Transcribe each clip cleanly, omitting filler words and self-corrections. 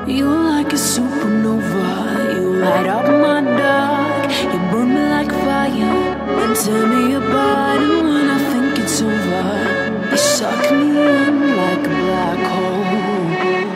You're like a supernova, you light up my dark. You burn me like fire and tear me apart. And when I think it's over, you suck me in like a black hole.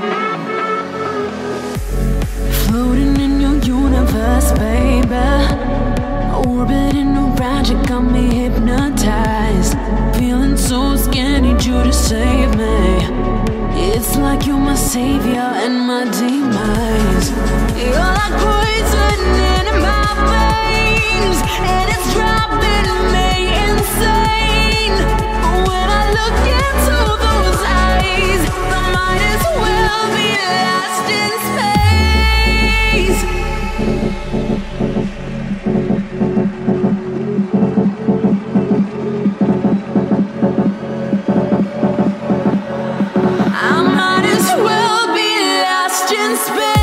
Floating in your universe, baby, orbiting around you, got me hypnotized. Feeling so scared, need you to save me. It's like you're my savior and my demise. You're like poison in my veins, and it's driving me insane. When I look into those eyes, I might as well be lost in space. I might as well be lost in space.